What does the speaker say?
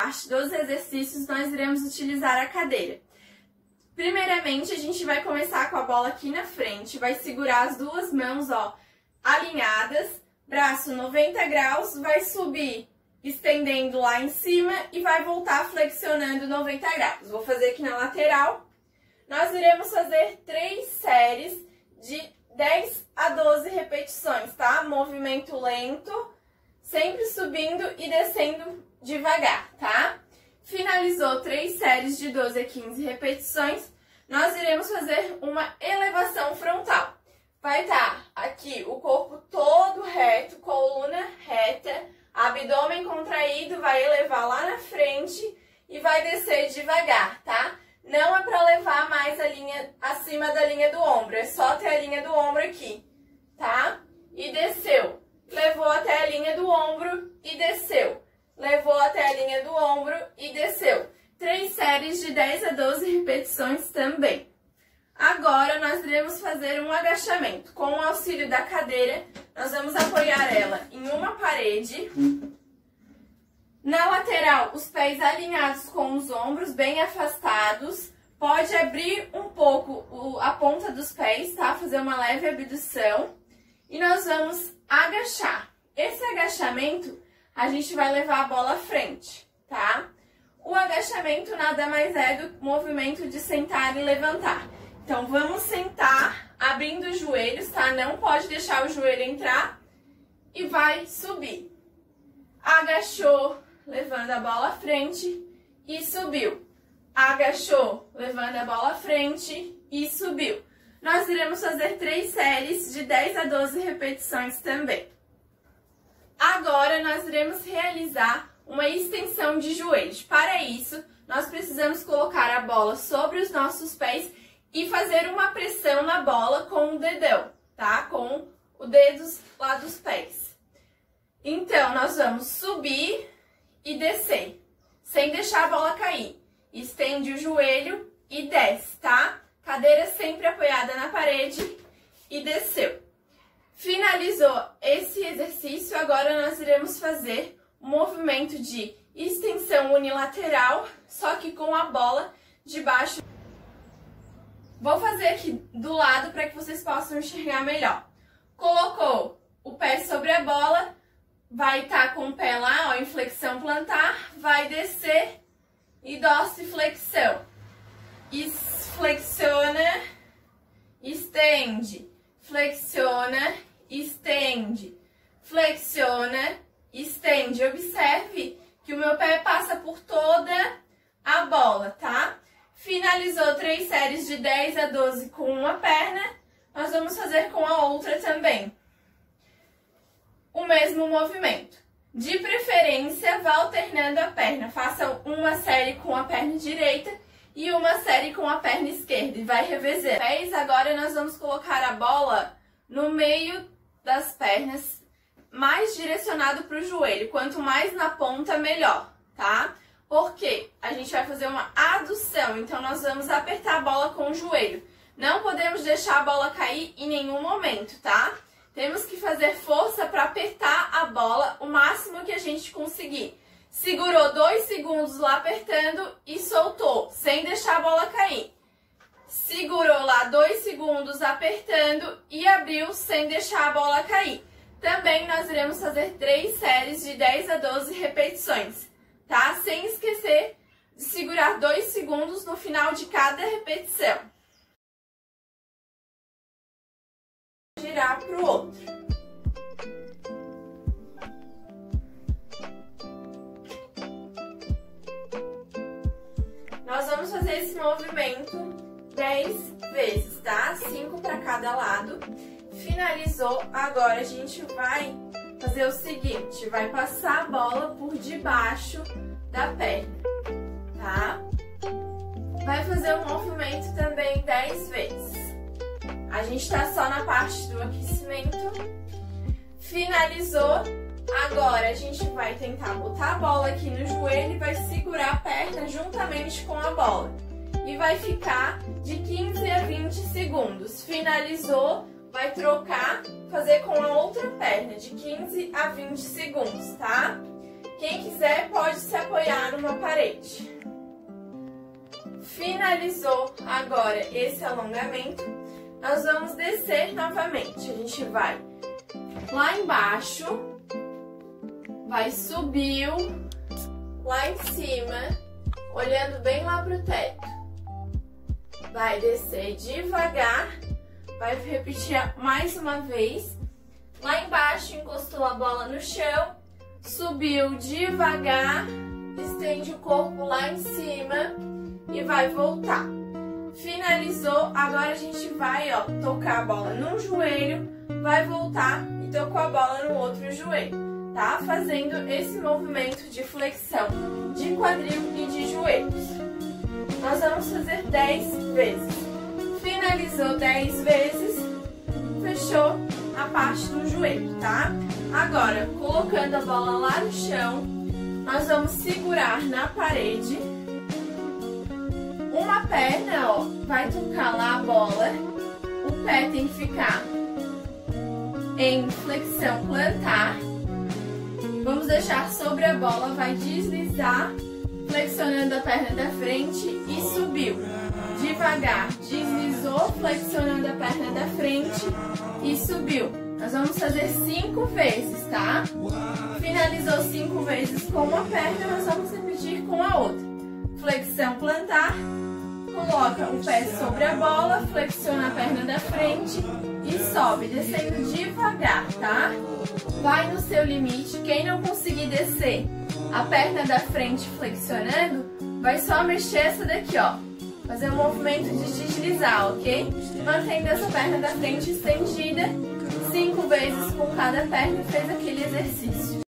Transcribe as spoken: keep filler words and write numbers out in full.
parte dos exercícios, nós iremos utilizar a cadeira. Primeiramente, a gente vai começar com a bola aqui na frente, vai segurar as duas mãos, ó, alinhadas, braço noventa graus, vai subir estendendo lá em cima e vai voltar flexionando noventa graus. Vou fazer aqui na lateral. Nós iremos fazer três séries de dez a doze repetições, tá? Movimento lento, sempre subindo e descendo devagar, tá? Finalizou três séries de doze a quinze repetições, nós iremos fazer uma elevação frontal. Vai estar aqui o corpo todo reto, coluna reta, abdômen contraído, vai elevar lá na frente e vai descer devagar, tá? Não é para levar mais a linha acima da linha do ombro, é só até a linha do ombro aqui, tá? E desceu. Levou até a linha do ombro e desceu. Levou até a linha do ombro e desceu. Três séries de dez a doze repetições também. Agora, nós iremos fazer um agachamento. Com o auxílio da cadeira, nós vamos apoiar ela em uma parede. Na lateral, os pés alinhados com os ombros, bem afastados. Pode abrir um pouco o, a ponta dos pés, tá? Fazer uma leve abdução. E nós vamos agachar. Esse agachamento, a gente vai levar a bola à frente, tá? O agachamento nada mais é do movimento de sentar e levantar. Então, vamos sentar, abrindo os joelhos, tá? Não pode deixar o joelho entrar. E vai subir. Agachou, levando a bola à frente e subiu. Agachou, levando a bola à frente e subiu. Nós iremos fazer três séries de dez a doze repetições também. Agora, nós iremos realizar uma extensão de joelhos. Para isso, nós precisamos colocar a bola sobre os nossos pés e fazer uma pressão na bola com o dedão, tá? Com os dedos lá dos pés. Então, nós vamos subir e descer, sem deixar a bola cair. Estende o joelho e desce, tá? Cadeira sempre apoiada na parede e desceu. Finalizou esse exercício, agora nós iremos fazer um movimento de extensão unilateral, só que com a bola de baixo. Vou fazer aqui do lado para que vocês possam enxergar melhor. Colocou o pé sobre a bola, vai estar com o pé lá, ó, em flexão plantar, vai descer e dorsiflexão. Flexiona, estende, flexiona, estende, flexiona, estende. Observe que o meu pé passa por toda a bola, tá? Finalizou três séries de dez a doze com uma perna, nós vamos fazer com a outra também. O mesmo movimento. De preferência, vá alternando a perna. Faça uma série com a perna direita e uma série com a perna esquerda e vai revezando. Pés, agora nós vamos colocar a bola no meio das pernas, mais direcionado para o joelho. Quanto mais na ponta, melhor, tá? Porque a gente vai fazer uma adução, então nós vamos apertar a bola com o joelho. Não podemos deixar a bola cair em nenhum momento, tá? Temos que fazer força para apertar a bola o máximo que a gente conseguir. Segurou dois segundos lá apertando e soltou, sem deixar a bola cair. Segurou lá dois segundos apertando e abriu sem deixar a bola cair. Também nós iremos fazer três séries de dez a doze repetições, tá? Sem esquecer de segurar dois segundos no final de cada repetição. Girar para o outro. Nós vamos fazer esse movimento dez vezes, tá? cinco para cada lado. Finalizou, agora a gente vai fazer o seguinte, vai passar a bola por debaixo da perna, tá? Vai fazer o movimento também dez vezes. A gente tá só na parte do aquecimento. Finalizou. Agora a gente vai tentar botar a bola aqui no joelho e vai segurar a perna juntamente com a bola. E vai ficar de quinze a vinte segundos. Finalizou, vai trocar, fazer com a outra perna de quinze a vinte segundos, tá? Quem quiser pode se apoiar numa parede. Finalizou agora esse alongamento, nós vamos descer novamente. A gente vai lá embaixo, vai subiu, lá em cima, olhando bem lá pro teto. Vai descer devagar, vai repetir mais uma vez. Lá embaixo encostou a bola no chão, subiu devagar, estende o corpo lá em cima e vai voltar. Finalizou, agora a gente vai, ó, tocar a bola num joelho, vai voltar e tocou a bola no outro joelho, tá? Fazendo esse movimento de flexão de quadril e de joelhos. Nós vamos fazer dez vezes. Finalizou dez vezes, fechou a parte do joelho, tá? Agora, colocando a bola lá no chão, nós vamos segurar na parede. Uma perna, ó, vai tocar lá a bola, o pé tem que ficar em flexão plantar. Vamos deixar sobre a bola, vai deslizar, flexionando a perna da frente e subiu. Devagar, deslizou, flexionando a perna da frente e subiu. Nós vamos fazer cinco vezes, tá? Finalizou cinco vezes com uma perna, nós vamos repetir com a outra. Flexão plantar, coloca o pé sobre a bola, flexiona a perna da frente e sobe, descendo devagar, tá? Vai no seu limite. Quem não conseguir descer a perna da frente flexionando, vai só mexer essa daqui, ó. Fazer um movimento de deslizar, ok? Mantendo essa perna da frente estendida, cinco vezes com cada perna e fez aquele exercício.